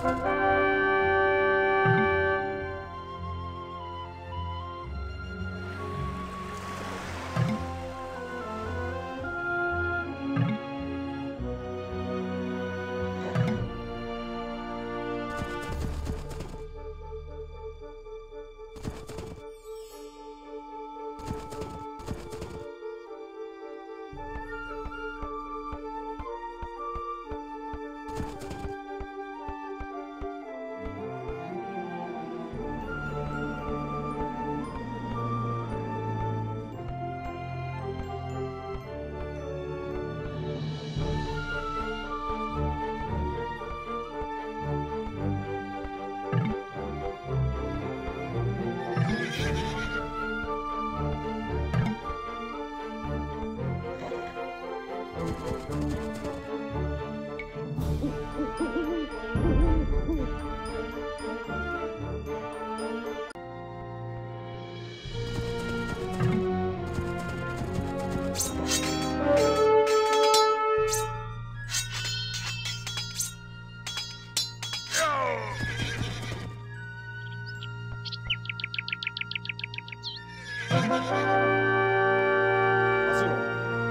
Hazır ol.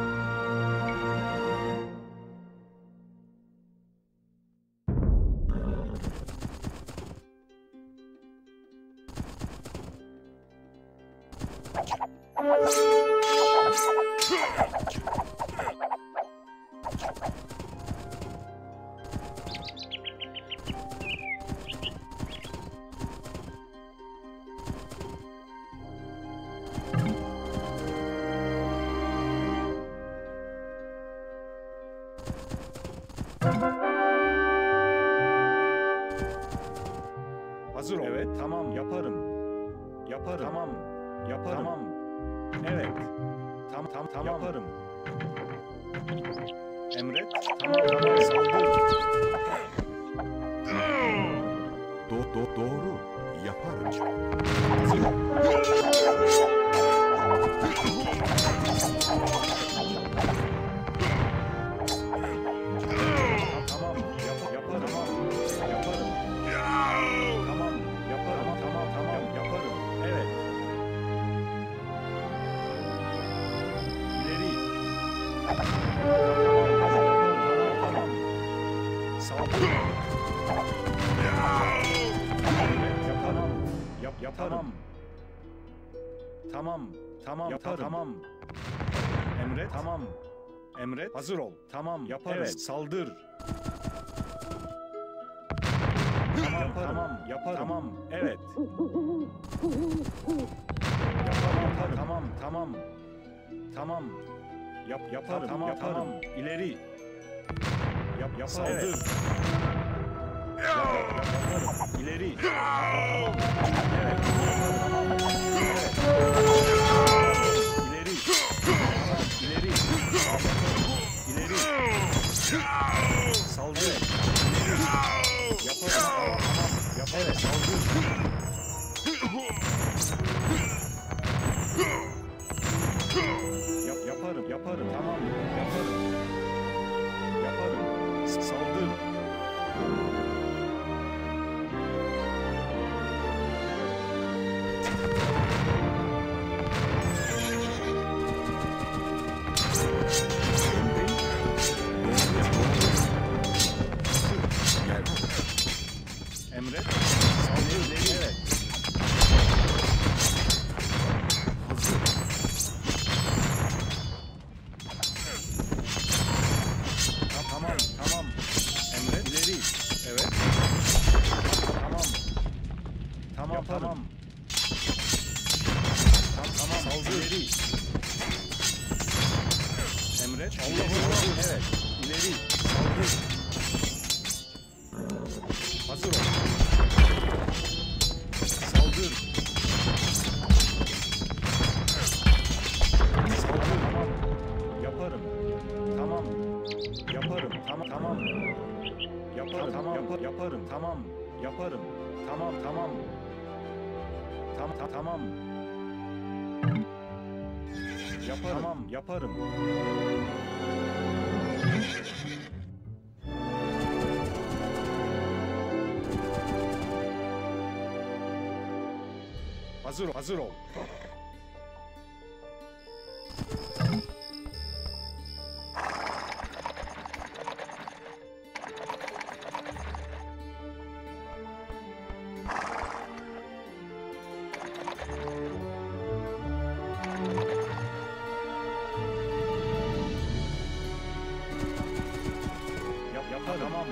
Hazır ol. Evet, tamam, yaparım. Yaparım. Tamam, yaparım. Tamam. Evet. Tamam, yaparım. Emret. Tamam, saldır. Doğru. Yaparım. Hazır ol. Tamam, yaparım. Yaparım. Tamam, yaparım. Tamam, yaparım. Evet. İleri. Tamam. Saldır. Yaparım. Yaparım. Tamam, yaparım. Tamam. Emret. Tamam. Emret. Hazır ol. Tamam, yaparız. Evet. Saldır. Tamam, yaparım. Tamam, evet. Yaparım. Tamam. Yaparım. Tamam. İleri. Yaparım. Saldır. Evet. Yaparım. İleri. Tamam. Evet. İleri. İleri. Saldır. Yaparım. Evet, saldır. Yaparım. Tamam. Yaparım. Saldır. Emret. Saldır. Evet. Tamam. Emret. İleri. Evet. Tamam. Yaparım. Tamam. Saldır. İleri. Emret. Allah. Evet. İleri. Saldır. Hazır ol. Saldır. Tamam. Yaparım. Tamam. Yaparım. Tamam. Yaparım. Tamam. Yaparım. Tamam. Yaparım. Hazır ol. Hazır ol. Yaparım. Tamam.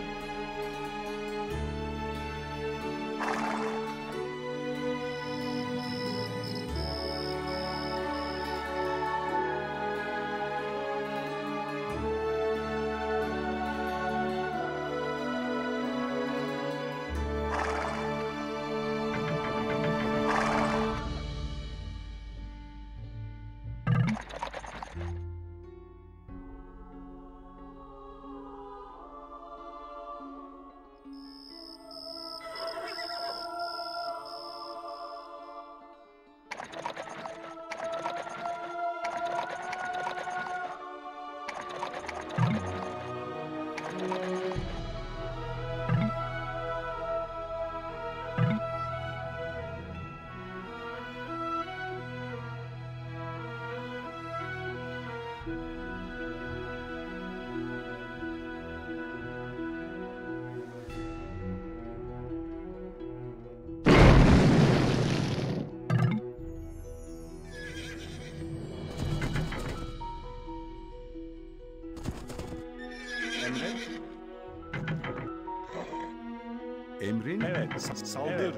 Emrin? Evet. Saldır. Evet.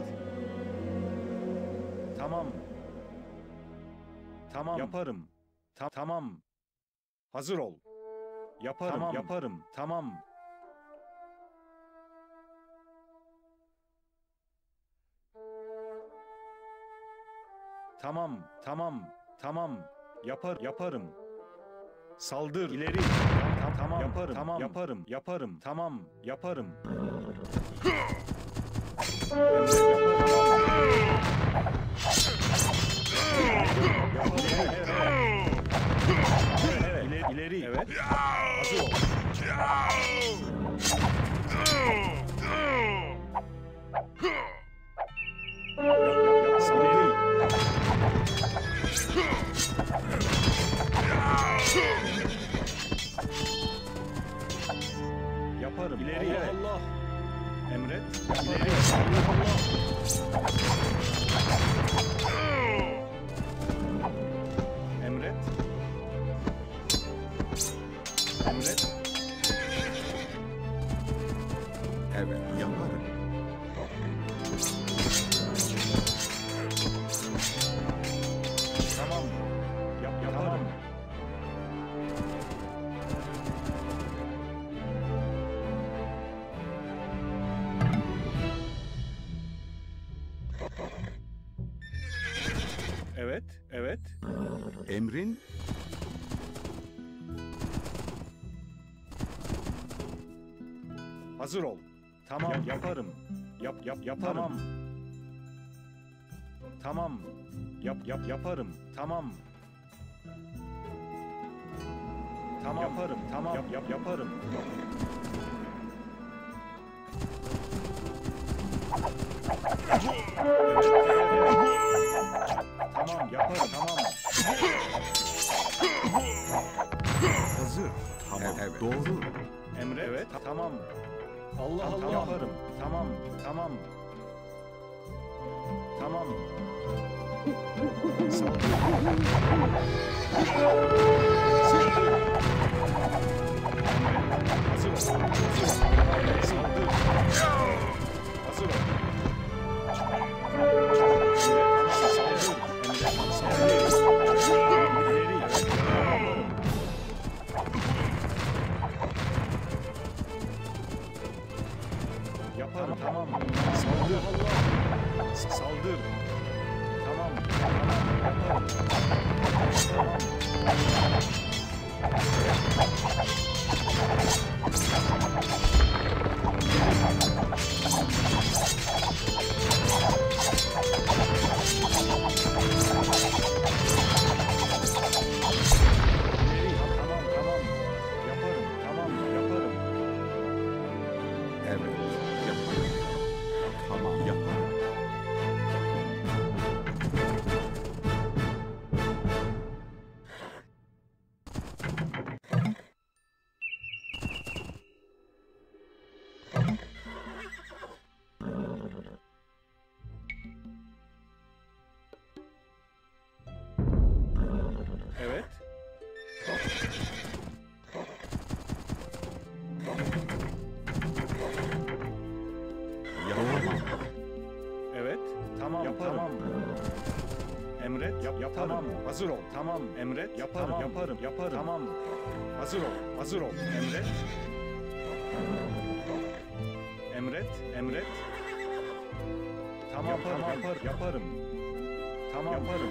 Tamam. Tamam. Yaparım. Tamam. Hazır ol. Yaparım. Tamam. Yaparım. Tamam. Tamam. Tamam. Tamam. Yaparım. Saldır. İleri. Tamam. Yaparım. Tamam. Yaparım. Yaparım. Tamam. Yaparım. Evet. İleri. Evet. Hazır ol. Saldır. Yaparım. İleri. Allah. Emret. İleri. Allah. Emret. Emret. Evet, yaparım. Tamam. Yaparım. Evet, evet. Emrin? Hazır ol. Tamam, yaparım. Yaparım. Tamam. Yaparım. Tamam. Tamam. Yaparım. Tamam. Yaparım. Tamam, yaparım. Tamam. Hazır. Tamam, evet. Doğru. Emre, evet. Tamam. Allah Allah. Yaparım. Tamam. Tamam. Tamam. Saldır. Hazır ol. Saldır. Hazır ol. Yaparım. Tamam. Saldır. Saldır. Tamam. Yaparım. Tamam. Evet. Yapamam. Evet. Tamam. Yaparım. Tamam. Emret. Yaparım. Tamam. Hazır ol. Tamam. Emret. Yaparım. Tamam. Yaparım. Yaparım. Tamam. Hazır ol. Hazır ol. Emret. Emret. Emret. Tamam. Yaparım. Tamam. Yaparım. Tamam. Yaparım.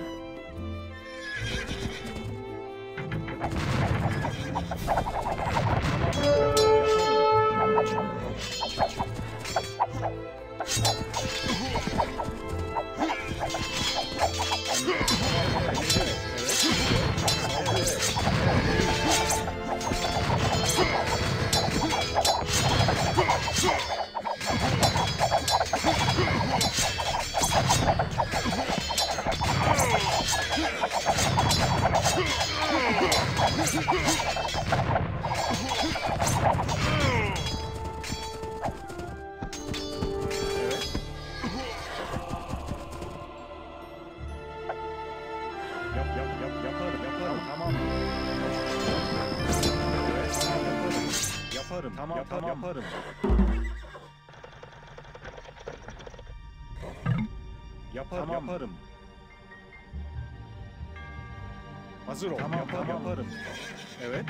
Yaparım. Tamam. Evet, yaparım. Tamam. Yaparım. Yaparım. Hazır ol. Tamam. Yaparım. Evet.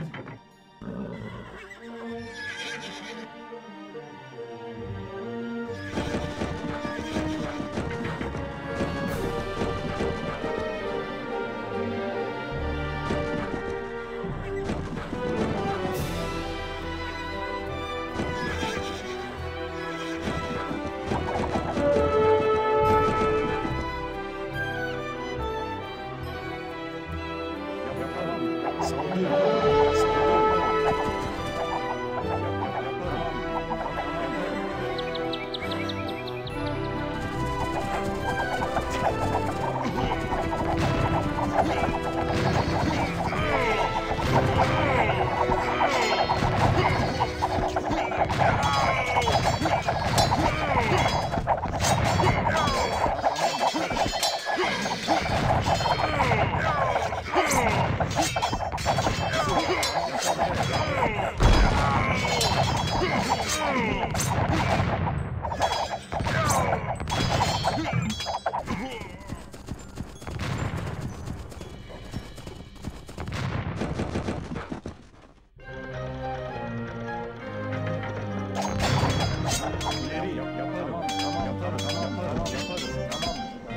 İleri yaparım. Tamam. Yaparım. Tamam.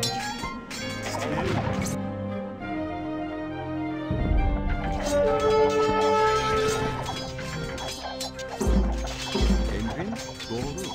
Emrin doğru.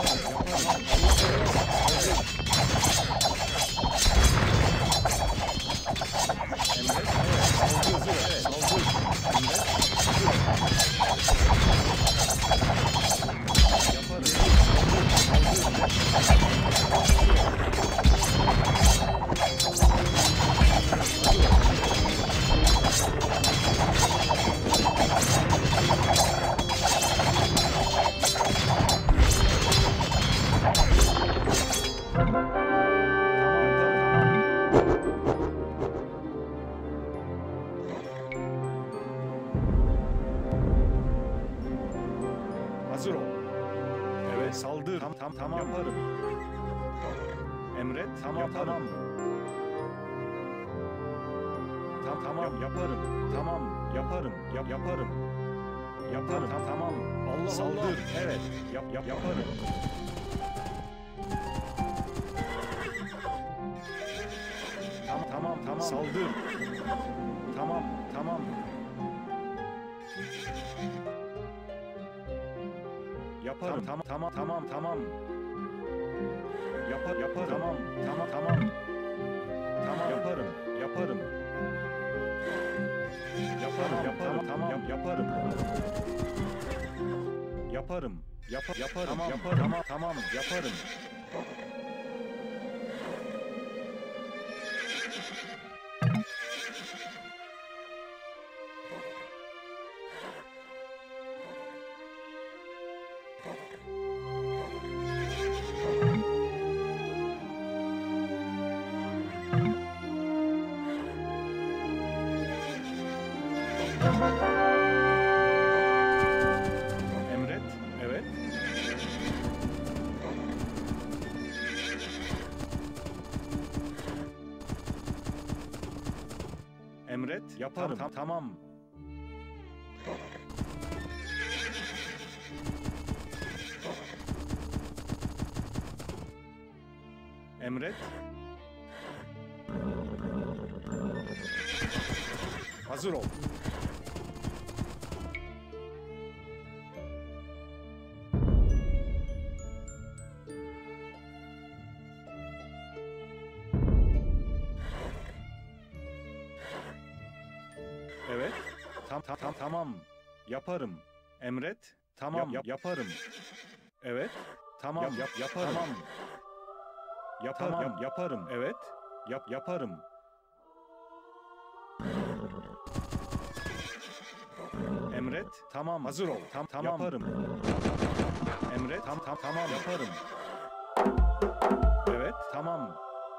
Hazır ol. Evet, saldır. Tamam. Yaparım. Emret. Yaparım. Tamam. Yaparım. Tamam. Yaparım. Yaparım. Tamam. Allah saldır. Allah. Evet. Yaparım. Tamam. Saldır. Tamam. Yaparım. Tamam. Yaparım. Tamam. Yaparım. Yaparım. Tamam. Yaparım. Emret. Evet. Emret. Yaparım. Tamam. Emret. Hazır ol. Evet. Tamam. Yaparım. Emret. Tamam. Yaparım. Evet. Tamam. Yaparım. Tamam. Yaparım. Evet. Yaparım. Emret. Tamam. Hazır ol. Tamam. Yaparım. Emret. Tamam. Yaparım. Evet. Tamam.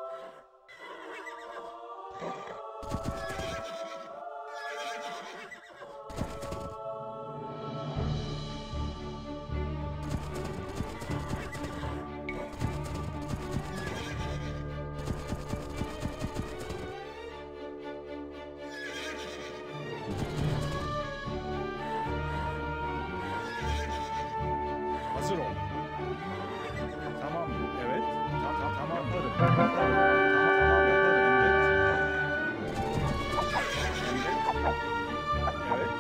Hazır ol. Tamam. Evet. Tamam. Yaparım. Tamam. Yaparım. Emret.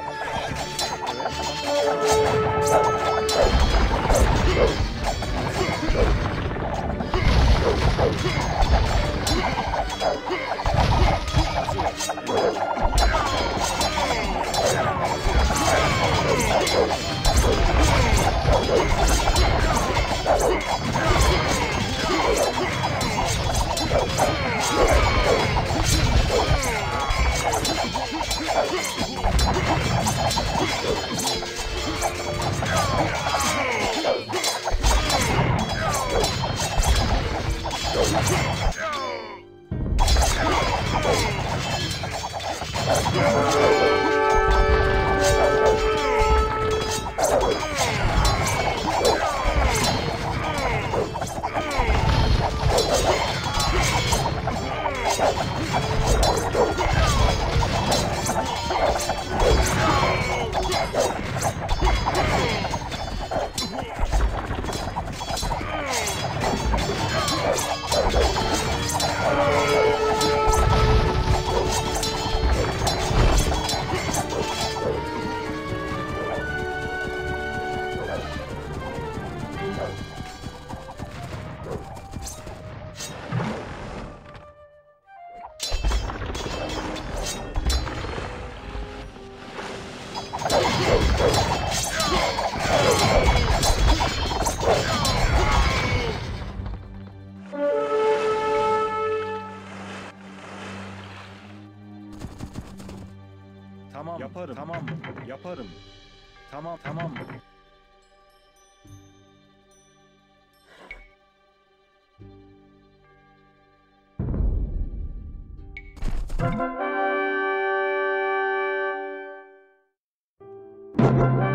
Tamam. Yaparım. Tamam. Yaparım. Tamam.